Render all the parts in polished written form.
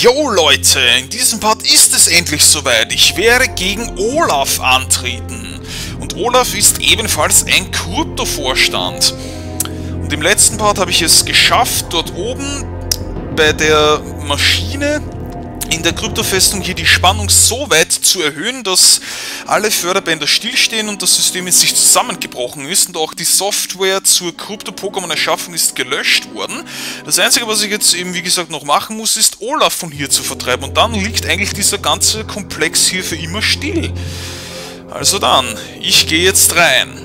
Jo Leute, in diesem Part ist es endlich soweit. Ich werde gegen Olaf antreten. Und Olaf ist ebenfalls ein Krypto-Vorstand. Und im letzten Part habe ich es geschafft, dort oben bei der Maschine in der Kryptofestung hier die Spannung so weit zu erhöhen, dass alle Förderbänder stillstehen und das System in sich zusammengebrochen ist und auch die Software zur Krypto-Pokémon-Erschaffung ist gelöscht worden. Das Einzige, was ich jetzt eben wie gesagt noch machen muss, ist Olaf von hier zu vertreiben und dann liegt eigentlich dieser ganze Komplex hier für immer still. Also dann, ich gehe jetzt rein.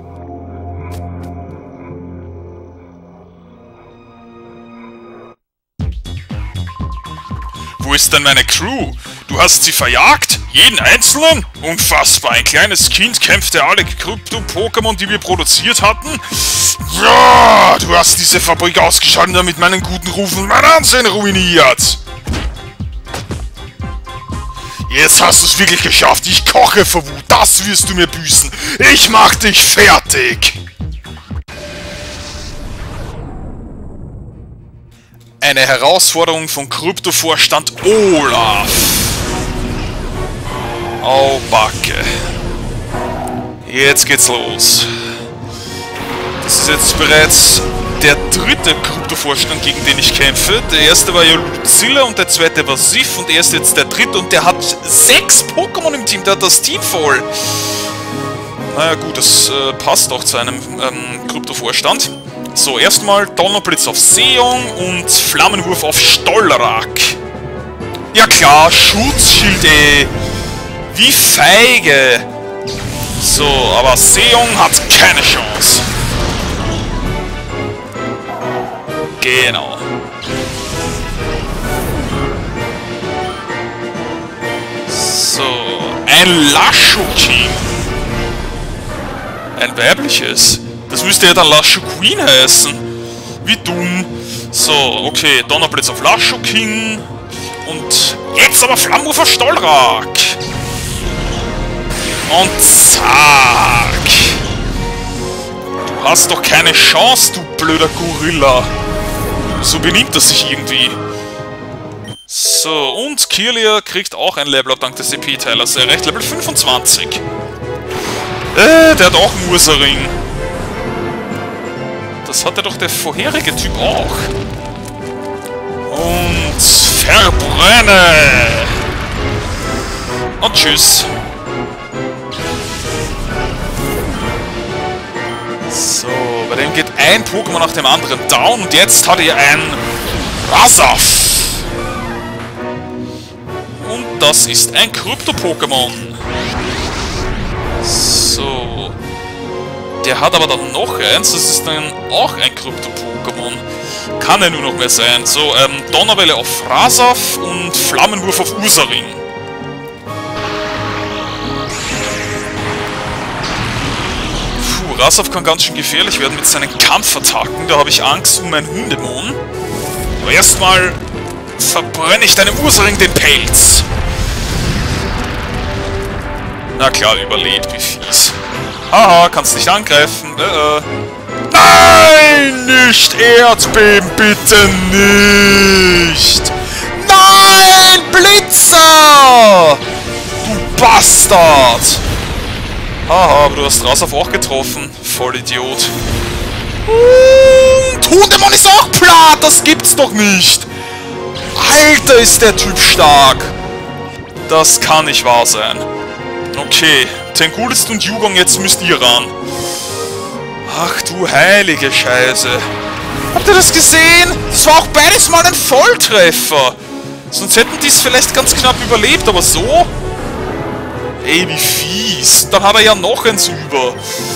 Wo ist denn meine Crew? Du hast sie verjagt? Jeden einzelnen? Unfassbar, ein kleines Kind kämpfte alle Krypto-Pokémon, die wir produziert hatten? Ja, du hast diese Fabrik ausgeschaltet und mit meinen guten Rufen mein Ansehen ruiniert! Jetzt hast du es wirklich geschafft, ich koche vor Wut, das wirst du mir büßen! Ich mach dich fertig! Eine Herausforderung von Krypto-Vorstand Olaf. Oh, Backe. Jetzt geht's los. Das ist jetzt bereits der dritte Krypto-Vorstand, gegen den ich kämpfe. Der erste war ja Lucilla und der zweite war Sif und er ist jetzt der dritte und der hat 6 Pokémon im Team, der hat das Team voll. Naja gut, das passt auch zu einem Krypto-Vorstand. So, erstmal Donnerblitz auf Seong und Flammenwurf auf Stollrak. Ja klar, Schutzschild, ey. Wie feige. So, aber Seong hat keine Chance. Genau. So, ein Lashoking. Ein weibliches. Das müsste ja dann Lasho Queen heißen. Wie dumm. So, okay, Donnerblitz auf Lashoking. Und jetzt aber Flammenwurf auf Stollrak. Und zack. Du hast doch keine Chance, du blöder Gorilla. So benimmt er sich irgendwie. So, und Kirlia kriegt auch ein Level up dank des EP-Teilers. Er erreicht Level 25. Der hat auch einen Ursaring. Das hatte doch der vorherige Typ auch. Und verbrenne! Und tschüss. So, bei dem geht ein Pokémon nach dem anderen down und jetzt hat er ein Rasaf. Und das ist ein Krypto-Pokémon. So. Der hat aber dann noch eins, das ist dann auch ein Krypto-Pokémon. Kann er nur noch mehr sein. So, Donnerwelle auf Rasaf und Flammenwurf auf Ursaring. Puh, Rasaf kann ganz schön gefährlich werden mit seinen Kampfattacken. Da habe ich Angst um mein Hundemon. Aber erstmal verbrenne ich deinem Ursaring den Pelz. Na klar, überlebt, wie fies. Haha, kannst nicht angreifen. Nein, nicht Erdbeben, bitte nicht. Nein, Blitzer! Du Bastard! Haha, aber du hast Rasaf auch getroffen. Vollidiot. Und Hundemon ist auch platt, das gibt's doch nicht. Alter, ist der Typ stark. Das kann nicht wahr sein. Okay, Tengulist und Yugong, jetzt müsst ihr ran. Ach du heilige Scheiße. Habt ihr das gesehen? Das war auch beides mal ein Volltreffer. Sonst hätten die es vielleicht ganz knapp überlebt, aber so? Ey, wie fies. Dann hat er ja noch eins über.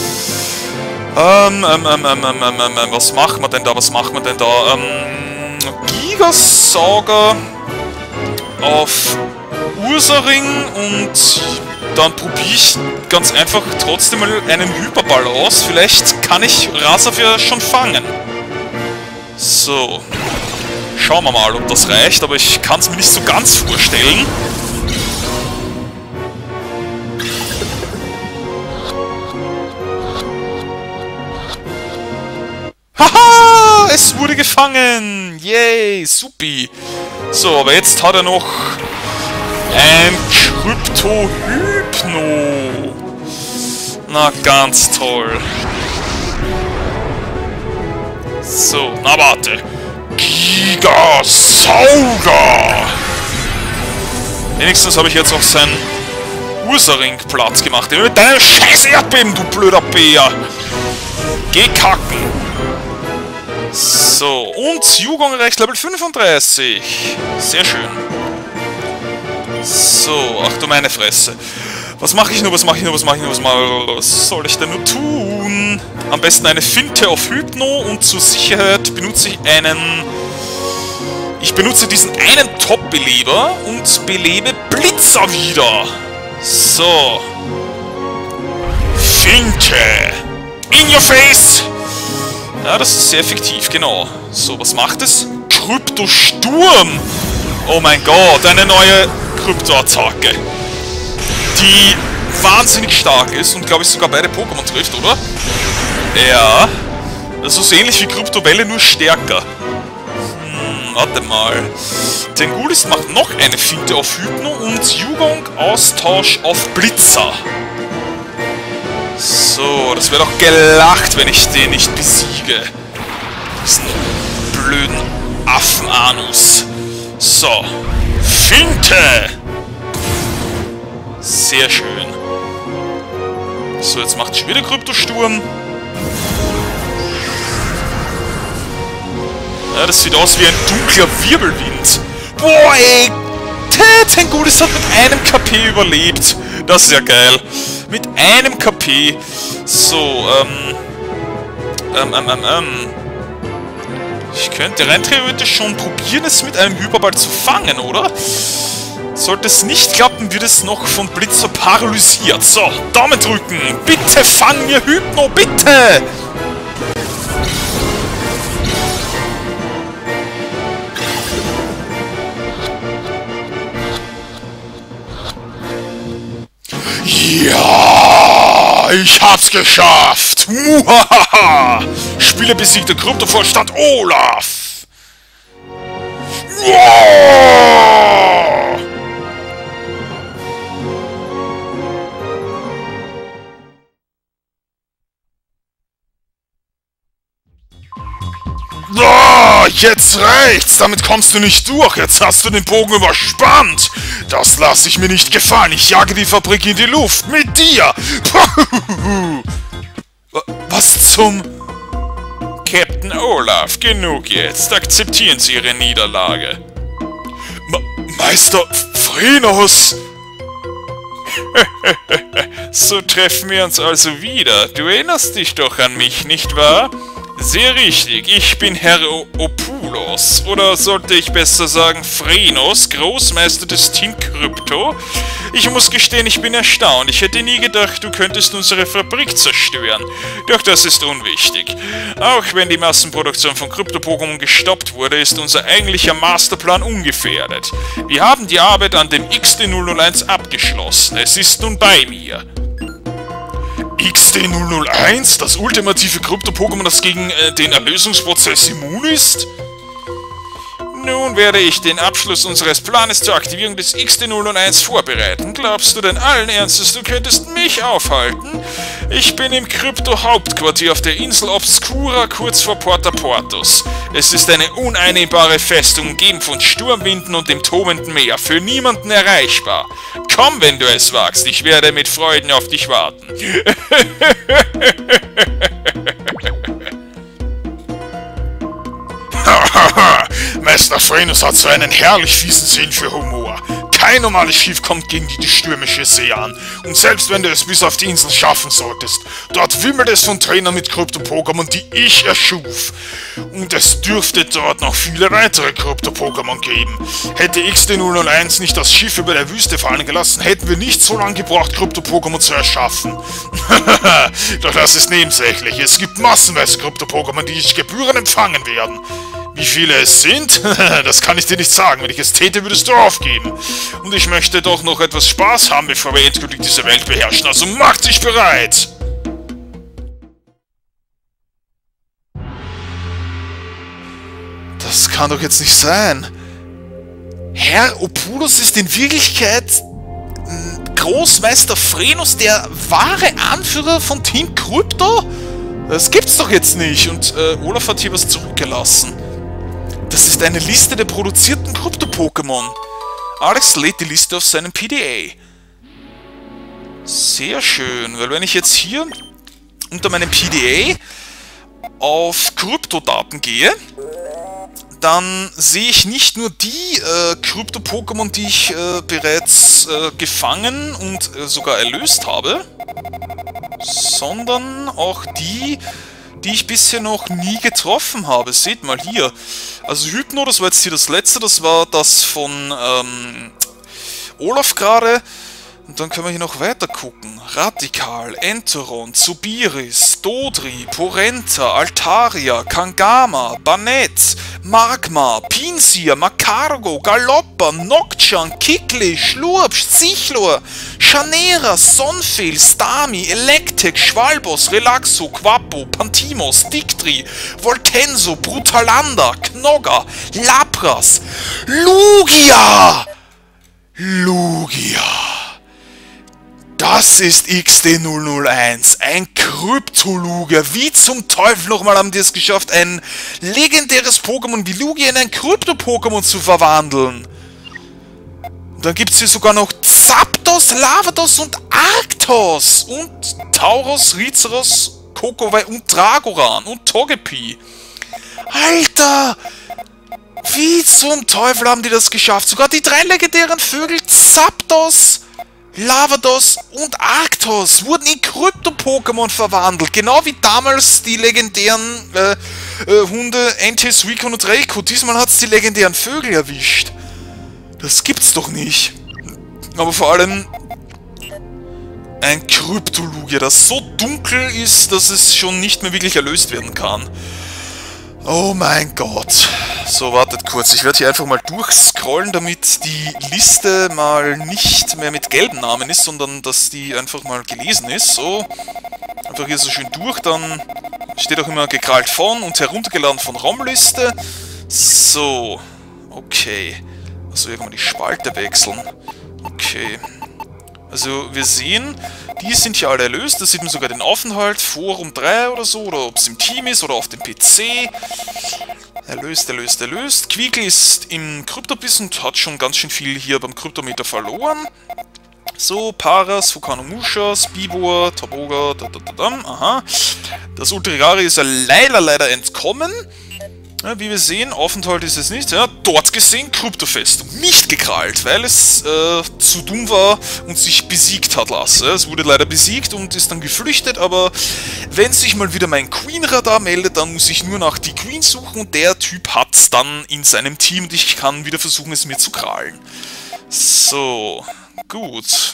Was machen wir denn da? Gigasauger auf Ursaring und dann probiere ich ganz einfach trotzdem mal einen Hyperball aus. Vielleicht kann ich Rasaf ja schon fangen. So. Schauen wir mal, ob das reicht, aber ich kann es mir nicht so ganz vorstellen. Haha! Es wurde gefangen! Yay! Supi! So, aber jetzt hat er noch ein Krypto-Hypno. Na, ganz toll. So, na warte. Gigasauger! Wenigstens habe ich jetzt auch seinen Ursaring Platz gemacht. Mit deinem scheiß Erdbeben, du blöder Bär! Geh kacken! So, und Yugong erreicht Level 35. Sehr schön. So, ach du meine Fresse. Was mache ich nur, was soll ich denn nur tun? Am besten eine Finte auf Hypno und zur Sicherheit benutze ich einen... Ich benutze diesen einen Top-Beleber und belebe Blitzer wieder. So. Finte. In your face! Ja, das ist sehr effektiv, genau. So, was macht es? Kryptosturm! Oh mein Gott, eine neue Krypto-Attacke. Die wahnsinnig stark ist und, glaube ich, sogar beide Pokémon trifft, oder? Ja. Das ist so ähnlich wie Kryptowelle, nur stärker. Warte mal. Tengulis macht noch eine Finte auf Hypno und Yugong Austausch auf Blitzer. So, das wäre doch gelacht, wenn ich den nicht besiege. Diesen blöden Affenanus. So. Finte! Sehr schön. So, jetzt macht schon wieder Kryptosturm. Ja, das sieht aus wie ein dunkler Wirbelwind. Boah, ey! Tengulis hat mit einem KP überlebt. Das ist ja geil. Mit einem KP. So, ich könnte rein theoretisch schon probieren, es mit einem Hyperball zu fangen, oder? Sollte es nicht klappen, wird es noch von Blitzer paralysiert. So, Daumen drücken. Bitte fang mir Hypno, bitte! Ja, ich hab's geschafft! Muhahaha! Spieler besiegte Kryptovorstand Olaf! Ja! Oh, jetzt reicht's! Damit kommst du nicht durch! Jetzt hast du den Bogen überspannt! Das lasse ich mir nicht gefallen! Ich jage die Fabrik in die Luft! Mit dir! Was zum... Captain Olaf, genug jetzt! Akzeptieren Sie Ihre Niederlage! Meister Phrenos! So treffen wir uns also wieder. Du erinnerst dich doch an mich, nicht wahr? Sehr richtig, ich bin Herr Opulos, oder sollte ich besser sagen Phrenos, Großmeister des Team Krypto. Ich muss gestehen, ich bin erstaunt. Ich hätte nie gedacht, du könntest unsere Fabrik zerstören. Doch das ist unwichtig. Auch wenn die Massenproduktion von Krypto-Pokémon gestoppt wurde, ist unser eigentlicher Masterplan ungefährdet. Wir haben die Arbeit an dem XD001 abgeschlossen. Es ist nun bei mir. XD001? Das ultimative Krypto-Pokémon, das gegen den Erlösungsprozess immun ist? Nun werde ich den Abschluss unseres Planes zur Aktivierung des XD001 vorbereiten. Glaubst du denn allen Ernstes, du könntest mich aufhalten? Ich bin im Krypto-Hauptquartier auf der Insel Obscura kurz vor Porta Portus. Es ist eine uneinnehmbare Festung, umgeben von Sturmwinden und dem tobenden Meer, für niemanden erreichbar. Komm, wenn du es wagst, ich werde mit Freuden auf dich warten. Meister Phrenos hat so einen herrlich fiesen Sinn für Humor. Kein normales Schiff kommt gegen die stürmische See an. Und selbst wenn du es bis auf die Insel schaffen solltest, dort wimmelt es von Trainern mit Krypto-Pokémon, die ich erschuf. Und es dürfte dort noch viele weitere Krypto-Pokémon geben. Hätte XD001 nicht das Schiff über der Wüste fallen gelassen, hätten wir nicht so lange gebraucht, Krypto-Pokémon zu erschaffen. Doch das ist nebensächlich. Es gibt massenweise Krypto-Pokémon, die ich gebührend empfangen werden. Wie viele es sind? Das kann ich dir nicht sagen. Wenn ich es täte, würdest du aufgeben. Und ich möchte doch noch etwas Spaß haben, bevor wir endgültig diese Welt beherrschen. Also macht sich bereit! Das kann doch jetzt nicht sein. Herr Opulos ist in Wirklichkeit Großmeister Frenus, der wahre Anführer von Team Krypto? Das gibt's doch jetzt nicht. Und Olaf hat hier was zurückgelassen. Das ist eine Liste der produzierten Krypto-Pokémon. Alex lädt die Liste auf seinem PDA. Sehr schön, weil wenn ich jetzt hier unter meinem PDA auf Kryptodaten gehe, dann sehe ich nicht nur die Krypto-Pokémon, die ich bereits gefangen und sogar erlöst habe, sondern auch die, die ich bisher noch nie getroffen habe. Seht mal hier. Also Hypno, das war jetzt hier das letzte, das war das von Olaf gerade. Und dann können wir hier noch weiter gucken. Radikal, Enteron, Zubiris, Dodri, Porenta, Altaria, Kangama, Banette, Magma, Pinsir, Macargo, Galoppa, Nocturne, Kikli, Schlurp, Sichlor, Chanera, Sonfel, Stami, Electek, Schwalbos, Relaxo, Quappo, Pantimos, Dictri, Voltenso, Brutalanda, Knogger, Lapras, Lugia! Lugia! Das ist XD001, ein Kryptolugia. Wie zum Teufel nochmal haben die es geschafft, ein legendäres Pokémon wie Lugia in ein Krypto-Pokémon zu verwandeln? Und dann gibt es hier sogar noch Zapdos, Lavados und Arctos und Tauros, Rizeros, Kokowai und Dragoran und Togepi. Alter! Wie zum Teufel haben die das geschafft? Sogar die 3 legendären Vögel Zapdos, Lavados und Arctos wurden in Krypto-Pokémon verwandelt. Genau wie damals die legendären Hunde Entei, Suicune und Reiko. Diesmal hat es die legendären Vögel erwischt. Das gibt's doch nicht. Aber vor allem ein Kryptolugia, das so dunkel ist, dass es schon nicht mehr wirklich erlöst werden kann. Oh mein Gott. So, wartet kurz. Ich werde hier einfach mal durchscrollen, damit die Liste mal nicht mehr mit gelben Namen ist, sondern dass die einfach mal gelesen ist. So, einfach hier so schön durch, dann steht auch immer gekrallt von und heruntergeladen von ROM-Liste. So, okay. Also irgendwann die Spalte wechseln. Okay. Also wir sehen, die sind hier alle erlöst. Da sieht man sogar den Aufenthalt, Forum 3 oder so, oder ob es im Team ist oder auf dem PC. Erlöst, erlöst, erlöst. Quiekle ist im Kryptobiss und hat schon ganz schön viel hier beim Kryptometer verloren. So, Paras, Vulcanomusha, Spivor, Taboga, aha. Das Ultrigari ist ja leider entkommen. Ja, wie wir sehen, Aufenthalt ist es nicht. Ja, dort gesehen, Kryptofestung. Nicht gekrallt, weil es zu dumm war und sich besiegt hat lassen. Es wurde leider besiegt und ist dann geflüchtet, aber wenn sich mal wieder mein Queen-Radar meldet, dann muss ich nur nach die Queen suchen und der Typ hat's dann in seinem Team und ich kann wieder versuchen, es mir zu krallen. So, gut.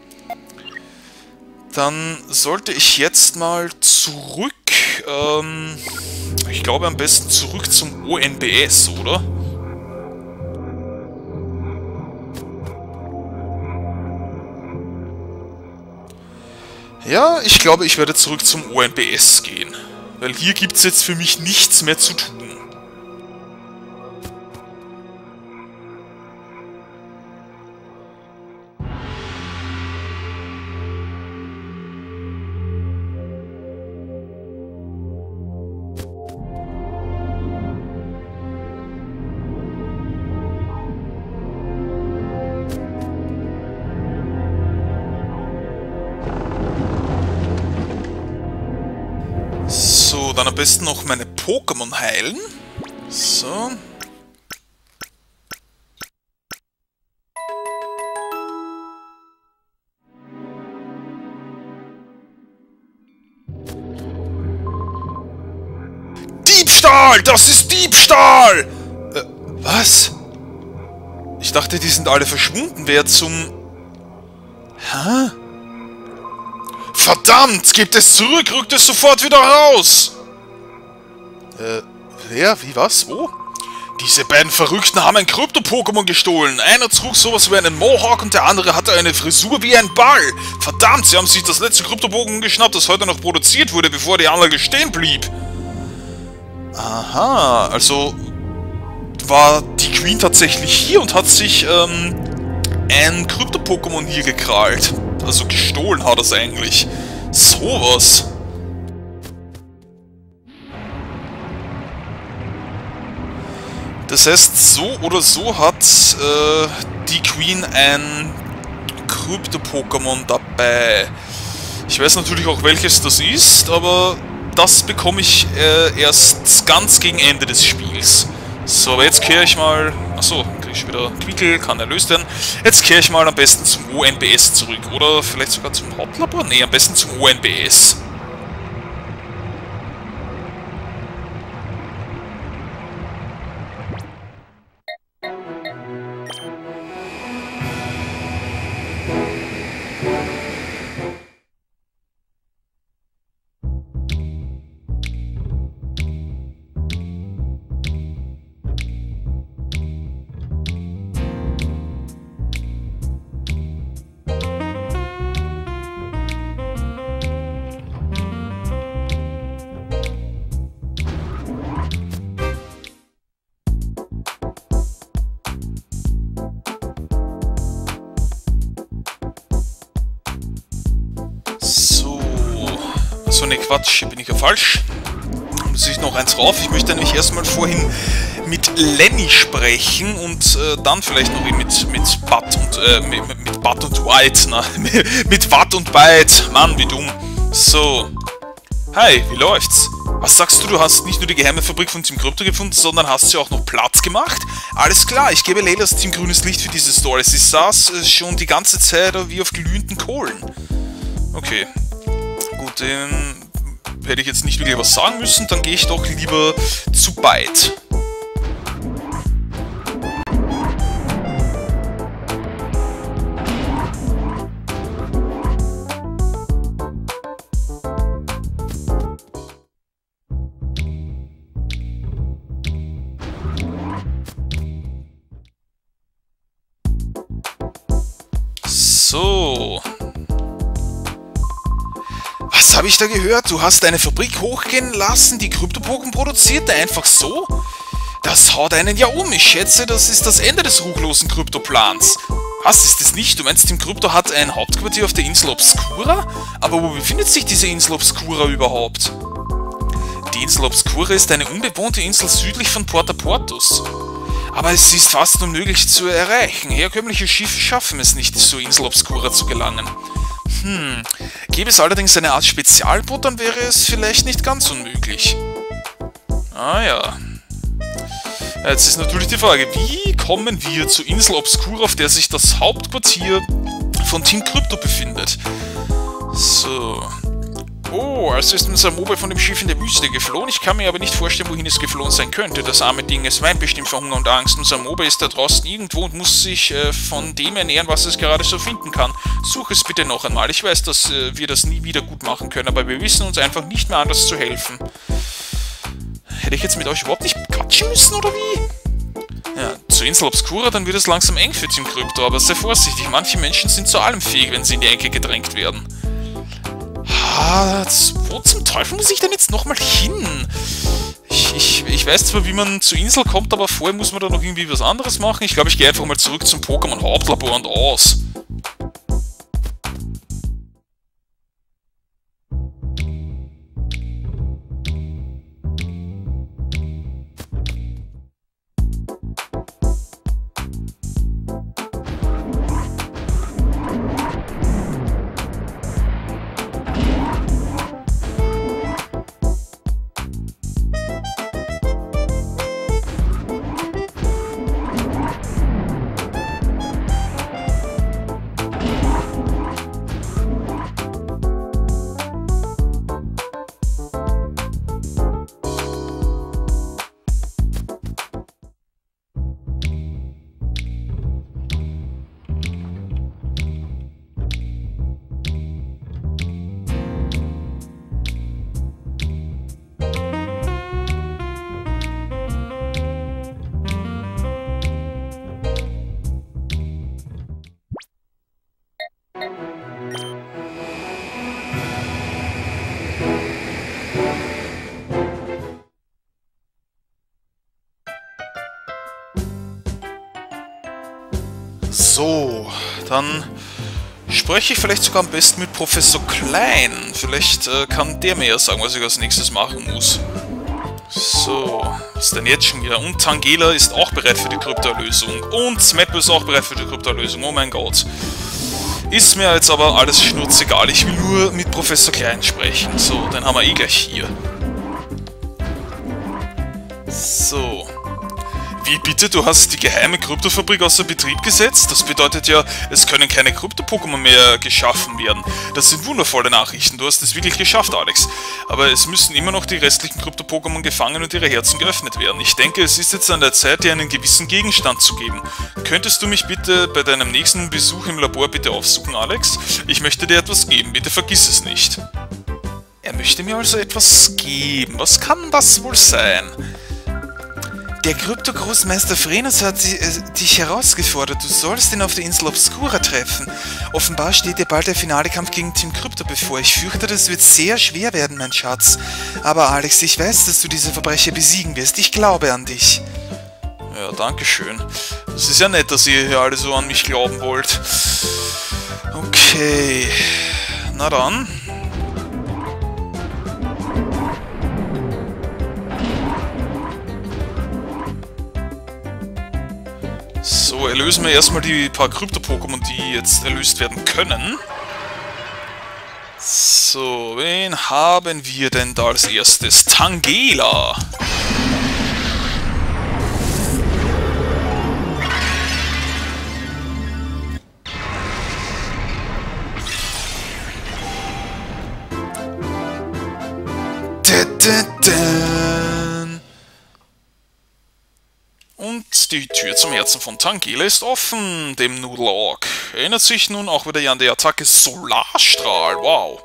Dann sollte ich jetzt mal zurück, ich glaube am besten zurück zum ONBS, oder? Ja, ich glaube, ich werde zurück zum ONBS gehen. Weil hier gibt es jetzt für mich nichts mehr zu tun. So, dann am besten noch meine Pokémon heilen. So. Diebstahl! Das ist Diebstahl! Was? Ich dachte, die sind alle verschwunden. Wer zum... Hä? Verdammt! Gebt es zurück! Rückt es sofort wieder raus! Wer? Wie? Was? Wo? Diese beiden Verrückten haben ein Krypto-Pokémon gestohlen. Einer trug sowas wie einen Mohawk und der andere hatte eine Frisur wie ein Ball. Verdammt, sie haben sich das letzte Krypto-Pokémon geschnappt, das heute noch produziert wurde, bevor die Anlage stehen blieb. Aha, also... war die Queen tatsächlich hier und hat sich ein Krypto-Pokémon hier gekrallt. Also gestohlen hat es eigentlich. Sowas. Das heißt, so oder so hat die Queen ein Krypto-Pokémon dabei. Ich weiß natürlich auch, welches das ist, aber das bekomme ich erst ganz gegen Ende des Spiels. So, aber jetzt kehre ich mal... Achso, kriege ich wieder Quickel, kann erlöst werden. Jetzt kehre ich mal am besten zum ONBS zurück. Oder vielleicht sogar zum Hauptlabor? Ne, am besten zum ONBS. So, ne Quatsch, hier bin ich ja falsch. Da muss ich noch eins rauf. Ich möchte nämlich erstmal vorhin mit Lenny sprechen und dann vielleicht noch mit Bud und mit Bud und White. Na, mit Bud und Byte. Mann, wie dumm. So. Hi, wie läuft's? Was sagst du, du hast nicht nur die geheime Fabrik von Team Krypto gefunden, sondern hast sie auch noch Platz gemacht? Alles klar, ich gebe Leilas Team grünes Licht für diese Story. Sie saß schon die ganze Zeit wie auf glühenden Kohlen. Okay. Gut, hätte ich jetzt nicht wirklich was sagen müssen, dann gehe ich doch lieber zu Byte. So. Was habe ich da gehört? Du hast eine Fabrik hochgehen lassen, die Krypto-Pokémon produzierte, einfach so? Das haut einen ja um. Ich schätze, das ist das Ende des ruchlosen Krypto-Plans. Was, ist es nicht? Du meinst, Team Krypto hat ein Hauptquartier auf der Insel Obscura? Aber wo befindet sich diese Insel Obscura überhaupt? Die Insel Obscura ist eine unbewohnte Insel südlich von Porta Portus. Aber es ist fast unmöglich zu erreichen. Herkömmliche Schiffe schaffen es nicht, zur Insel Obscura zu gelangen. Gäbe es allerdings eine Art Spezialboot, dann wäre es vielleicht nicht ganz unmöglich. Ah ja. Jetzt ist natürlich die Frage, wie kommen wir zur Insel Obscura, auf der sich das Hauptquartier von Team Krypto befindet? So. Oh, also ist unser Mobile von dem Schiff in der Wüste geflohen. Ich kann mir aber nicht vorstellen, wohin es geflohen sein könnte. Das arme Ding, es weint bestimmt vor Hunger und Angst. Unser Mobile ist da draußen irgendwo und muss sich von dem ernähren, was es gerade so finden kann. Such es bitte noch einmal. Ich weiß, dass wir das nie wieder gut machen können, aber wir wissen uns einfach nicht mehr anders zu helfen. Hätte ich jetzt mit euch überhaupt nicht quatschen müssen, oder wie? Ja, zur Insel Obscura, dann wird es langsam eng für Team Krypto, aber sei vorsichtig, manche Menschen sind zu allem fähig, wenn sie in die Ecke gedrängt werden. Wo zum Teufel muss ich denn jetzt nochmal hin? Ich weiß zwar, wie man zur Insel kommt, aber vorher muss man da noch irgendwie was anderes machen. Ich glaube, ich gehe einfach mal zurück zum Pokémon Hauptlabor und aus. So, dann spreche ich vielleicht sogar am besten mit Professor Klein. Vielleicht kann der mir ja sagen, was ich als nächstes machen muss. So, was ist denn jetzt schon wieder? Und Tangela ist auch bereit für die Kryptoerlösung. Und Smetbo ist auch bereit für die Kryptoerlösung. Oh mein Gott. Ist mir jetzt aber alles schnurzegal. Ich will nur mit Professor Klein sprechen. So, den haben wir eh gleich hier. So. Wie bitte? Du hast die geheime Kryptofabrik außer Betrieb gesetzt? Das bedeutet ja, es können keine Krypto-Pokémon mehr geschaffen werden. Das sind wundervolle Nachrichten. Du hast es wirklich geschafft, Alex. Aber es müssen immer noch die restlichen Krypto-Pokémon gefangen und ihre Herzen geöffnet werden. Ich denke, es ist jetzt an der Zeit, dir einen gewissen Gegenstand zu geben. Könntest du mich bitte bei deinem nächsten Besuch im Labor bitte aufsuchen, Alex? Ich möchte dir etwas geben. Bitte vergiss es nicht. Er möchte mir also etwas geben. Was kann das wohl sein? Der Krypto-Großmeister Frenus hat dich herausgefordert. Du sollst ihn auf der Insel Obscura treffen. Offenbar steht dir bald der finale Kampf gegen Team Krypto bevor. Ich fürchte, das wird sehr schwer werden, mein Schatz. Aber Alex, ich weiß, dass du diese Verbrecher besiegen wirst. Ich glaube an dich. Ja, danke schön. Das ist ja nett, dass ihr hier alle so an mich glauben wollt. Okay. Na dann. So, erlösen wir erstmal die paar Krypto-Pokémon, die jetzt erlöst werden können. So, wen haben wir denn da als erstes? Tangela! Und die Tür zum Herzen von Tangela ist offen, dem Noodle-Ork. Erinnert sich nun auch wieder an die Attacke Solarstrahl, wow.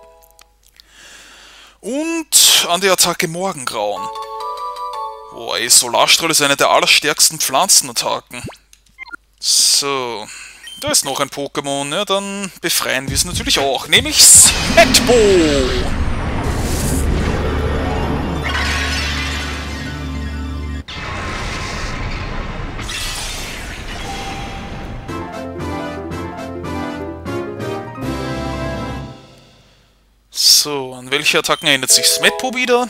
Und an die Attacke Morgengrauen. Boah, ey, Solarstrahl ist eine der allerstärksten Pflanzenattacken. So, da ist noch ein Pokémon, ja, dann befreien wir es natürlich auch, nämlich Smetbo! So, an welche Attacken erinnert sich Smetbo wieder?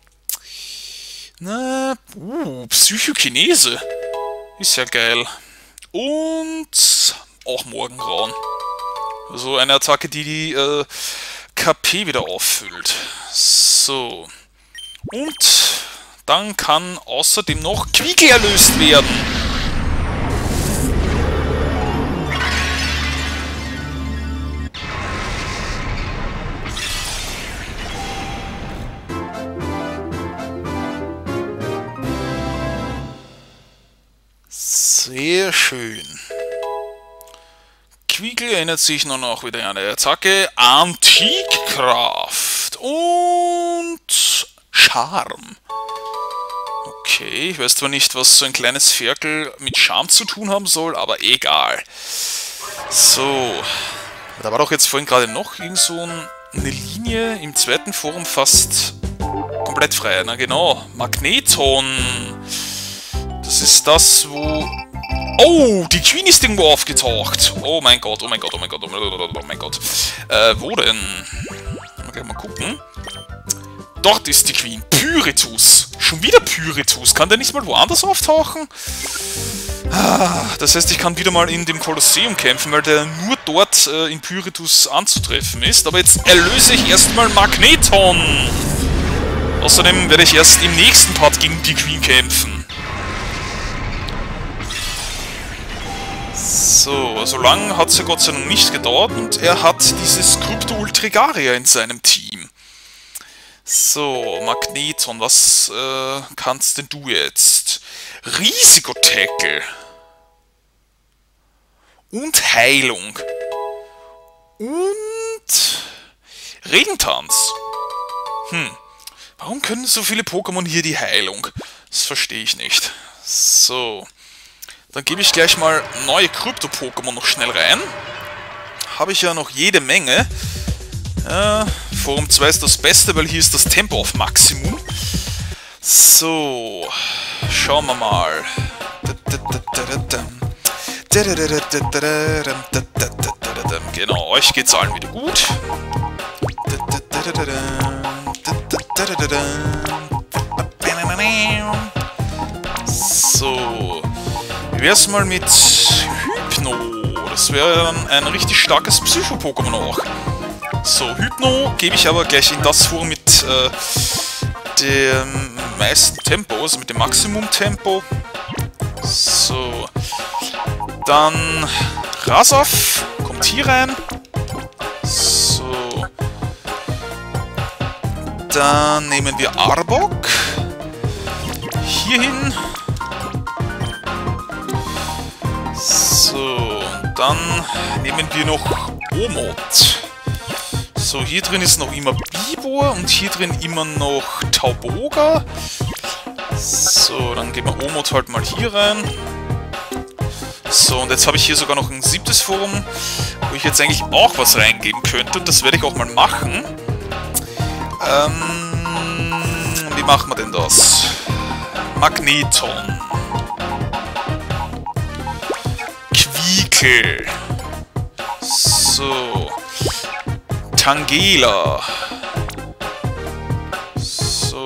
Na, Psychokinese. Ist ja geil. Und auch Morgengrauen. Also eine Attacke, die KP wieder auffüllt. So. Und dann kann außerdem noch Quiekle erlöst werden. Sehr schön. Quiekle erinnert sich nun auch wieder an eine Attacke. Antikkraft und Charme. Okay, ich weiß zwar nicht, was so ein kleines Ferkel mit Charme zu tun haben soll, aber egal. So, da war doch jetzt vorhin gerade noch irgend so eine Linie im zweiten Forum fast komplett frei. Na genau, Magneton. Das ist das, wo... Oh, die Queen ist irgendwo aufgetaucht. Oh mein Gott, oh mein Gott, oh mein Gott, oh mein Gott. Wo denn? Mal gleich mal gucken. Dort ist die Queen. Pyritus. Schon wieder Pyritus. Kann der nicht mal woanders auftauchen? Das heißt, ich kann wieder mal in dem Kolosseum kämpfen, weil der nur dort in Pyritus anzutreffen ist. Aber jetzt erlöse ich erstmal Magneton. Außerdem werde ich erst im nächsten Part gegen die Queen kämpfen. So, so lange hat es ja Gott sei Dank nicht gedauert und er hat dieses Krypto-Ultrigaria in seinem Team. So, Magneton, was kannst denn du jetzt? Risikotackle. Und Heilung. Und Regentanz. Warum können so viele Pokémon hier die Heilung? Das verstehe ich nicht. So. Dann gebe ich gleich mal neue Krypto-Pokémon noch schnell rein. Habe ich ja noch jede Menge. Forum 2 ist das Beste, weil hier ist das Tempo auf Maximum. So, schauen wir mal. Genau, euch geht's allen wieder gut. So, wie wär's mal mit Hypno? Das wäre dann ein richtig starkes Psycho-Pokémon auch. So, Hypno gebe ich aber gleich in das vor mit dem meisten Tempo, also mit dem Maximum-Tempo. So, dann Rasov kommt hier rein. So, dann nehmen wir Arbok hier hin. So, dann nehmen wir noch Omod. So, hier drin ist noch immer Bibor und hier drin immer noch Tauboga. So, dann gehen wir Omod halt mal hier rein. So, und jetzt habe ich hier sogar noch ein 7. Forum, wo ich jetzt eigentlich auch was reingeben könnte. Und das werde ich auch mal machen. Wie machen wir denn das? Magneton. Quiekel. So. Tangela. So.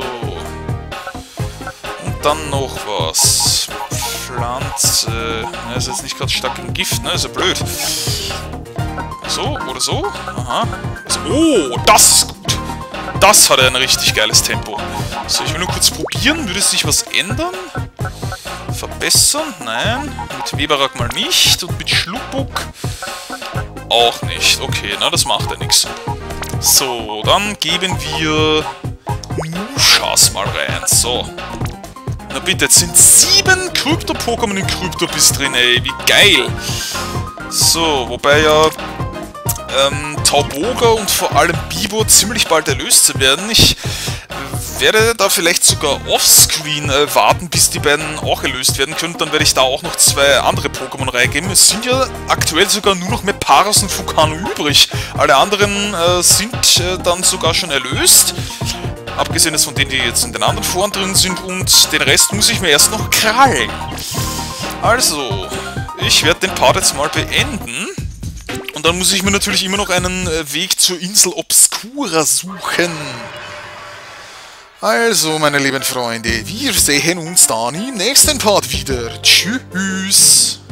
Und dann noch was. Pflanze. Ja, ist jetzt nicht gerade stark im Gift, ne? Ist ja blöd. So, oder so? Aha. Also, oh, das ist gut. Das hat ein richtig geiles Tempo. So, ich will nur kurz probieren. Würde sich was ändern? Verbessern? Nein. Mit Weberak mal nicht. Und mit Schluppuck auch nicht. Okay, na, das macht ja nichts. So, dann geben wir Mushas mal rein. So. Na bitte, jetzt sind 7 Krypto-Pokémon in Kryptobis drin, ey. Wie geil. So, wobei ja Tauboga und vor allem Bibor ziemlich bald erlöst werden. Ich werde da vielleicht sogar offscreen warten, bis die beiden auch erlöst werden können. Dann werde ich da auch noch 2 andere Pokémon reingeben. Es sind ja aktuell sogar nur noch Meparas und Fukano übrig. Alle anderen sind dann sogar schon erlöst. Abgesehen von denen, die jetzt in den anderen Foren drin sind. Und den Rest muss ich mir erst noch krallen. Also, ich werde den Part jetzt mal beenden. Und dann muss ich mir natürlich immer noch einen Weg zur Insel Obscura suchen. Also, meine lieben Freunde, wir sehen uns dann im nächsten Part wieder. Tschüss!